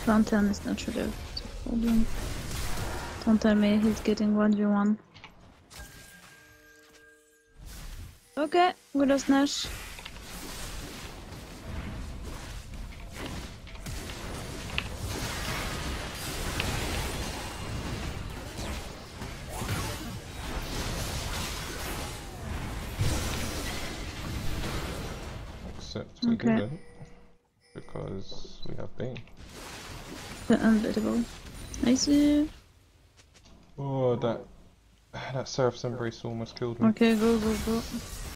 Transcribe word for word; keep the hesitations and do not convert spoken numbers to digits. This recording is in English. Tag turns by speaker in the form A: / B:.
A: Fountain is not really a problem. Don't tell me he's getting one v one. Okay, we lost Nash.
B: Except we
A: Okay.
B: didn't, because we have Bane.
A: The unbeatable. I see.
B: Oh, that that Seraph's Embrace almost killed me.
A: Okay, go, go, go.